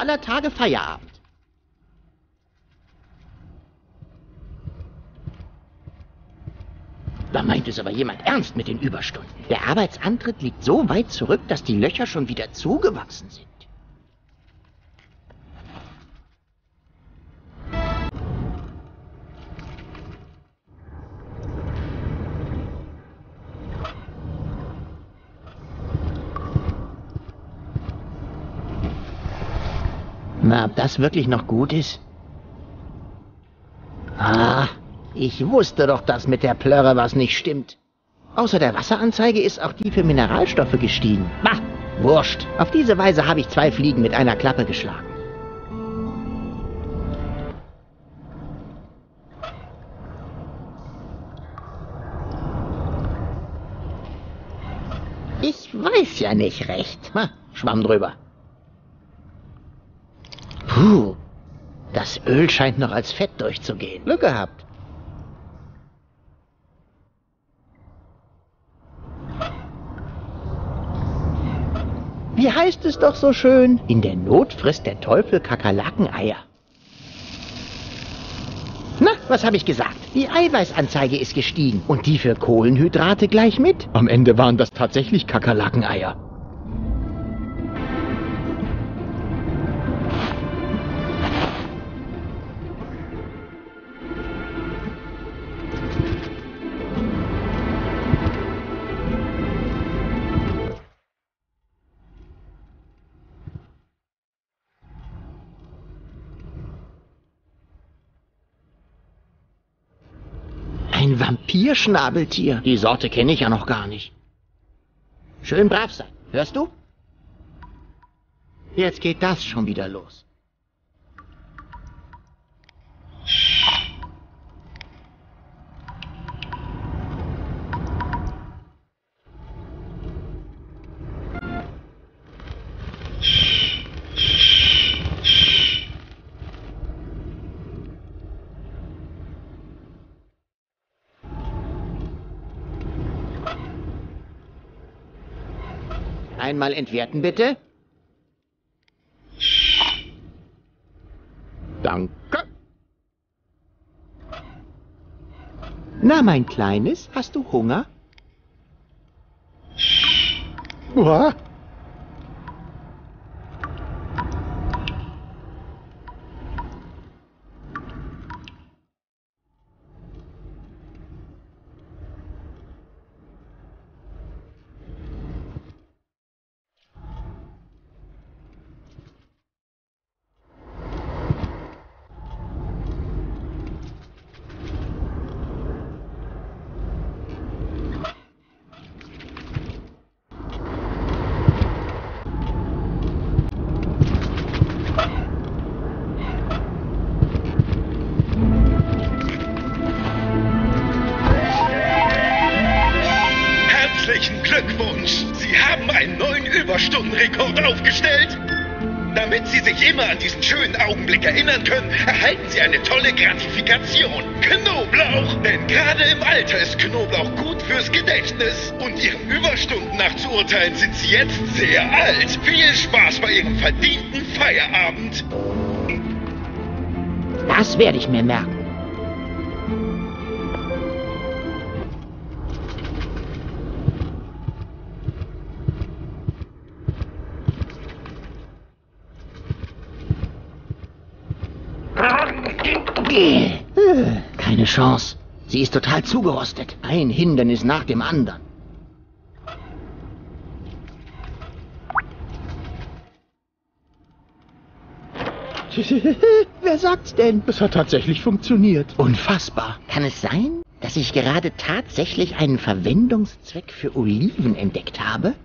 aller Tage Feierabend. Da meint es aber jemand ernst mit den Überstunden. Der Arbeitsantritt liegt so weit zurück, dass die Löcher schon wieder zugewachsen sind. Na, ob das wirklich noch gut ist? Ah, ich wusste doch, dass mit der Plörre was nicht stimmt. Außer der Wasseranzeige ist auch die für Mineralstoffe gestiegen. Bah, wurscht. Auf diese Weise habe ich 2 Fliegen mit einer Klappe geschlagen. Ich weiß ja nicht recht. Ha, Schwamm drüber. Puh, das Öl scheint noch als Fett durchzugehen. Glück gehabt. Wie heißt es doch so schön? In der Not frisst der Teufel Kakerlakeneier. Na, was habe ich gesagt? Die Eiweißanzeige ist gestiegen. Und die für Kohlenhydrate gleich mit. Am Ende waren das tatsächlich Kakerlakeneier. Ein Vampirschnabeltier. Die Sorte kenne ich ja noch gar nicht. Schön brav sein. Hörst du? Jetzt geht das schon wieder los. Einmal entwerten, bitte. Danke. Na, mein Kleines, hast du Hunger? Uah. Herzlichen Glückwunsch! Sie haben einen neuen Überstundenrekord aufgestellt! Damit Sie sich immer an diesen schönen Augenblick erinnern können, erhalten Sie eine tolle Gratifikation. Knoblauch! Denn gerade im Alter ist Knoblauch gut fürs Gedächtnis. Und Ihren Überstunden nach zu urteilen, sind Sie jetzt sehr alt. Viel Spaß bei Ihrem verdienten Feierabend! Das werde ich mir merken. Keine Chance. Sie ist total zugerostet. Ein Hindernis nach dem anderen. Wer sagt's denn? Es hat tatsächlich funktioniert. Unfassbar. Kann es sein, dass ich gerade tatsächlich einen Verwendungszweck für Oliven entdeckt habe?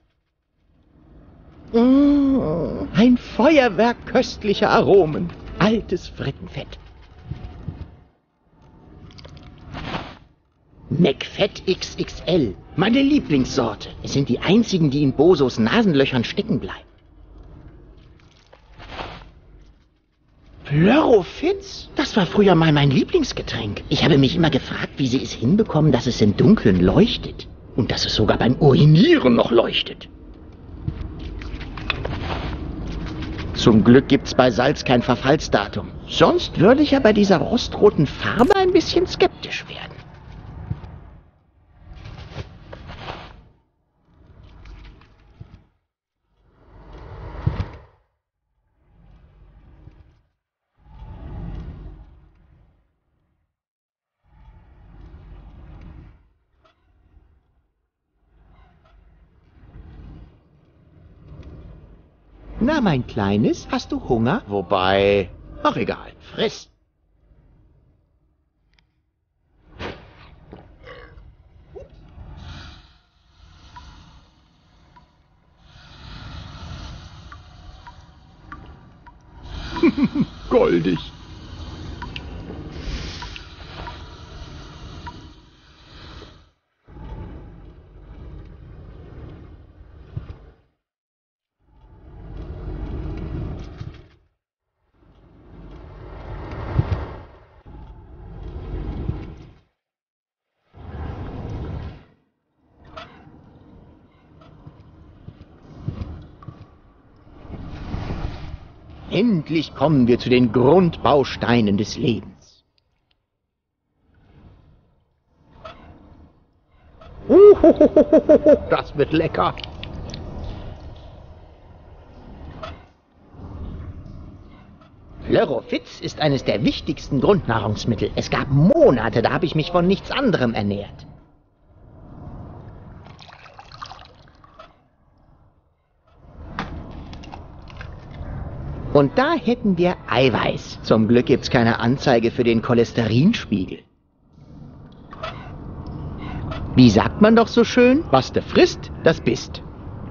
Ein Feuerwerk köstlicher Aromen. Altes Frittenfett. McFett XXL. Meine Lieblingssorte. Es sind die einzigen, die in Bosos Nasenlöchern stecken bleiben. Plörofitz? Das war früher mal mein Lieblingsgetränk. Ich habe mich immer gefragt, wie sie es hinbekommen, dass es im Dunkeln leuchtet. Und dass es sogar beim Urinieren noch leuchtet. Zum Glück gibt's bei Salz kein Verfallsdatum. Sonst würde ich ja bei dieser rostroten Farbe ein bisschen skeptisch werden. Na, mein Kleines, hast du Hunger? Wobei... Ach, egal. Friss. Goldig. Endlich kommen wir zu den Grundbausteinen des Lebens. Das wird lecker. Pleurophyz ist eines der wichtigsten Grundnahrungsmittel. Es gab Monate, da habe ich mich von nichts anderem ernährt. Und da hätten wir Eiweiß. Zum Glück gibt's keine Anzeige für den Cholesterinspiegel. Wie sagt man doch so schön? Was du frisst, das bist.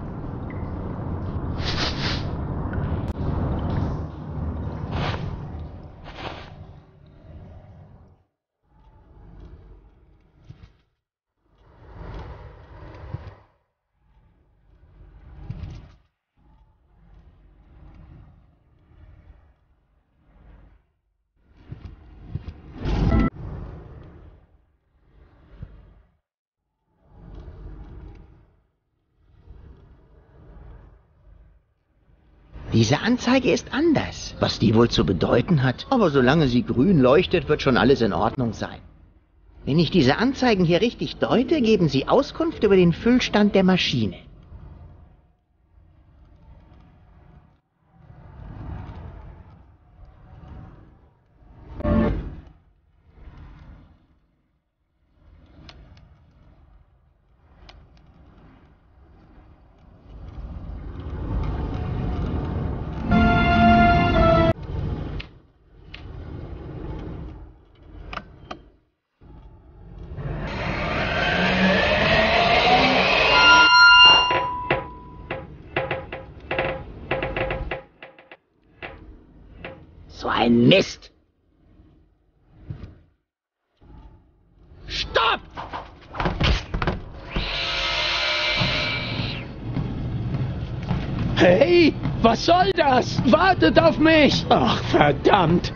Diese Anzeige ist anders, was die wohl zu bedeuten hat. Aber solange sie grün leuchtet, wird schon alles in Ordnung sein. Wenn ich diese Anzeigen hier richtig deute, geben sie Auskunft über den Füllstand der Maschine. So ein Mist! Stopp! Hey, was soll das? Wartet auf mich! Ach, verdammt!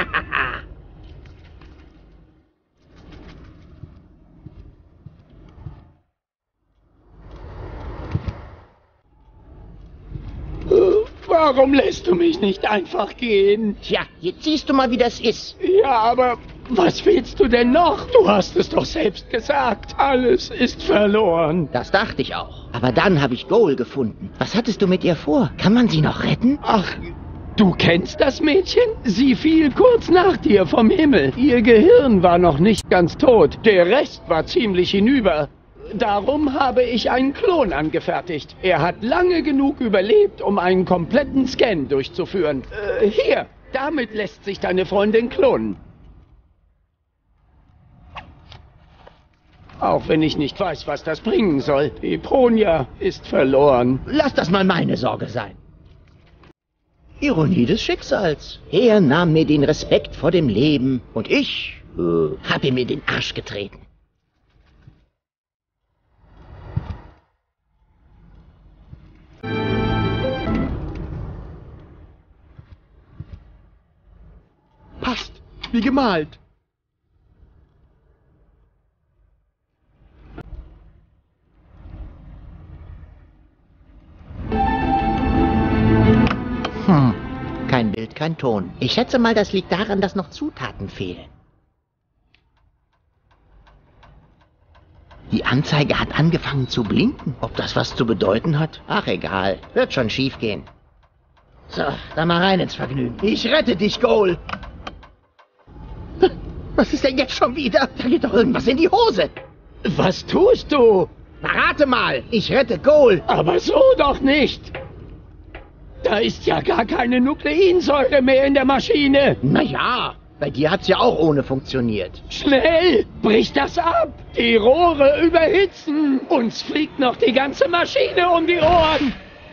Warum lässt du mich nicht einfach gehen? Tja, jetzt siehst du mal, wie das ist. Ja, aber was willst du denn noch? Du hast es doch selbst gesagt. Alles ist verloren. Das dachte ich auch. Aber dann habe ich Goal gefunden. Was hattest du mit ihr vor? Kann man sie noch retten? Ach, du kennst das Mädchen? Sie fiel kurz nach dir vom Himmel. Ihr Gehirn war noch nicht ganz tot. Der Rest war ziemlich hinüber. Darum habe ich einen Klon angefertigt. Er hat lange genug überlebt, um einen kompletten Scan durchzuführen. Hier, damit lässt sich deine Freundin klonen. Auch wenn ich nicht weiß, was das bringen soll. Peponia ist verloren. Lass das mal meine Sorge sein. Ironie des Schicksals. Er nahm mir den Respekt vor dem Leben und ich hab ihm in den Arsch getreten. Passt, wie gemalt. Kein Bild, kein Ton. Ich schätze mal, das liegt daran, dass noch Zutaten fehlen. Die Anzeige hat angefangen zu blinken. Ob das was zu bedeuten hat? Ach, egal. Wird schon schief gehen. So, dann mal rein ins Vergnügen. Ich rette dich, Goal. Was ist denn jetzt schon wieder? Da geht doch irgendwas in die Hose. Was tust du? Na, rate mal. Ich rette Goal. Aber so doch nicht. Da ist ja gar keine Nukleinsäure mehr in der Maschine. Naja, bei dir hat's ja auch ohne funktioniert. Schnell, brich das ab. Die Rohre überhitzen. Uns fliegt noch die ganze Maschine um die Ohren.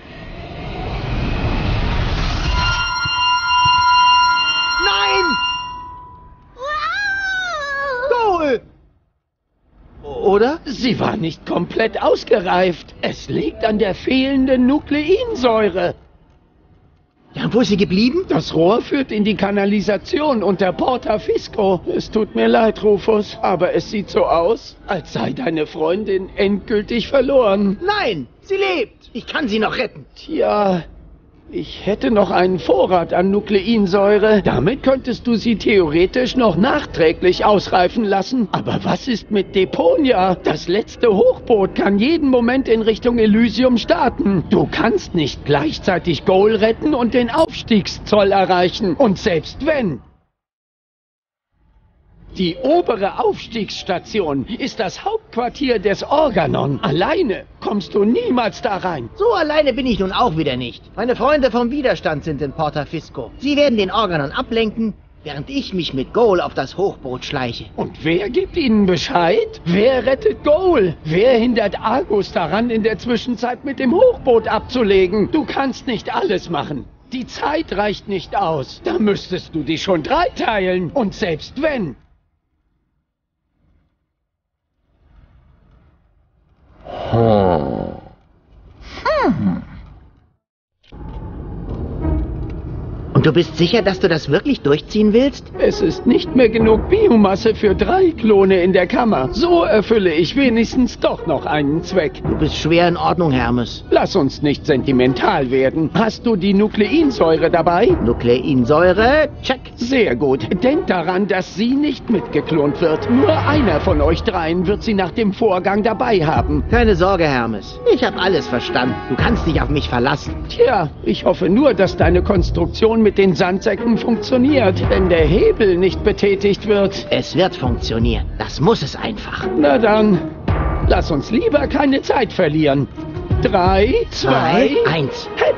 Nein! Goal! Oder? Sie war nicht komplett ausgereift. Es liegt an der fehlenden Nukleinsäure. Ja, und wo ist sie geblieben? Das Rohr führt in die Kanalisation unter Porta Fisco. Es tut mir leid, Rufus, aber es sieht so aus, als sei deine Freundin endgültig verloren. Nein, sie lebt. Ich kann sie noch retten. Tja, ich hätte noch einen Vorrat an Nukleinsäure. Damit könntest du sie theoretisch noch nachträglich ausreifen lassen. Aber was ist mit Deponia? Das letzte Hochboot kann jeden Moment in Richtung Elysium starten. Du kannst nicht gleichzeitig Goal retten und den Aufstiegszoll erreichen. Und selbst wenn... Die obere Aufstiegsstation ist das Hauptquartier des Organon. Alleine kommst du niemals da rein. So alleine bin ich nun auch wieder nicht. Meine Freunde vom Widerstand sind in Porta Fisco. Sie werden den Organon ablenken, während ich mich mit Goal auf das Hochboot schleiche. Und wer gibt ihnen Bescheid? Wer rettet Goal? Wer hindert Argus daran, in der Zwischenzeit mit dem Hochboot abzulegen? Du kannst nicht alles machen. Die Zeit reicht nicht aus. Da müsstest du dich schon dreiteilen. Und selbst wenn... Und du bist sicher, dass du das wirklich durchziehen willst? Es ist nicht mehr genug Biomasse für 3 Klone in der Kammer. So erfülle ich wenigstens doch noch einen Zweck. Du bist schwer in Ordnung, Hermes. Lass uns nicht sentimental werden. Hast du die Nukleinsäure dabei? Nukleinsäure, check. Sehr gut. Denkt daran, dass sie nicht mitgeklont wird. Nur einer von euch dreien wird sie nach dem Vorgang dabei haben. Keine Sorge, Hermes. Ich habe alles verstanden. Du kannst dich auf mich verlassen. Tja, ich hoffe nur, dass deine Konstruktion mit den Sandsäcken funktioniert, wenn der Hebel nicht betätigt wird. Es wird funktionieren. Das muss es einfach. Na dann, lass uns lieber keine Zeit verlieren. 3, 2, 1. Hepp!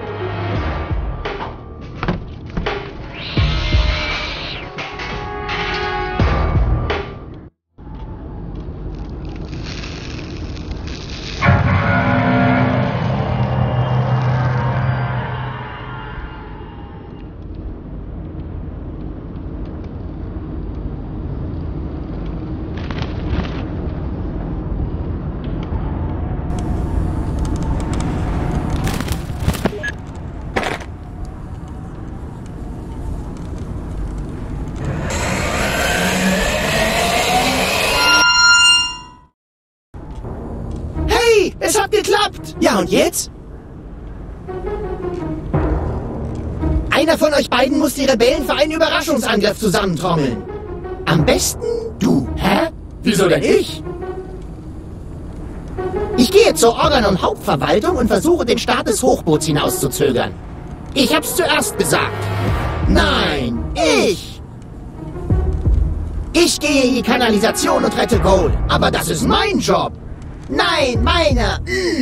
Es hat geklappt! Ja, und jetzt? Einer von euch beiden muss die Rebellen für einen Überraschungsangriff zusammentrommeln. Am besten du. Hä? Wieso denn ich? Ich gehe zur Organon-Hauptverwaltung und versuche, den Start des Hochboots hinauszuzögern. Ich hab's zuerst gesagt. Nein, ich! Ich gehe in die Kanalisation und rette Goal. Aber das ist mein Job. Nein, meiner!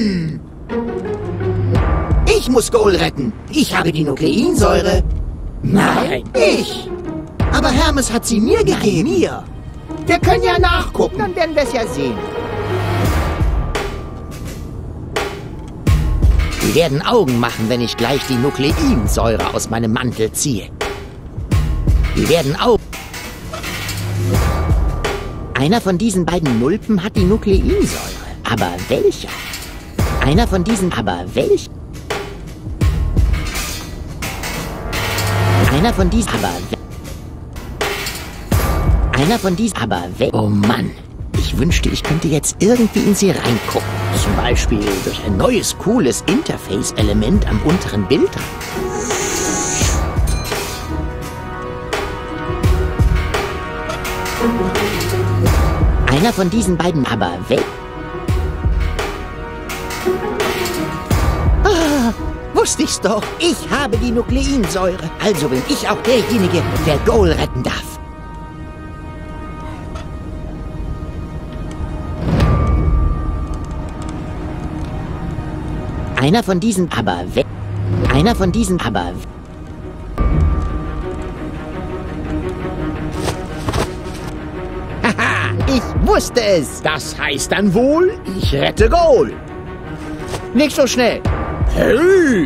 Ich muss Goal retten. Ich habe die Nukleinsäure. Nein, ich! Aber Hermes hat sie mir gegeben. Mir. Wir können ja nachgucken. Dann werden wir es ja sehen. Die werden Augen machen, wenn ich gleich die Nukleinsäure aus meinem Mantel ziehe. Die werden Augen... Einer von diesen beiden Nulpen hat die Nukleinsäure. Aber welcher? Einer von diesen... Aber welcher? Einer von diesen... Aber... Einer von diesen... Aber... Oh Mann. Ich wünschte, ich könnte jetzt irgendwie in sie reingucken. Zum Beispiel durch ein neues, cooles Interface-Element am unteren Bildrand. Einer von diesen beiden aber weg. Wusste ich's doch. Ich habe die Nukleinsäure. Also bin ich auch derjenige, der Goal retten darf. Einer von diesen aber weg. Einer von diesen aber weg. Haha, ich wusste es. Das heißt dann wohl, ich rette Goal. Nicht so schnell. Hey!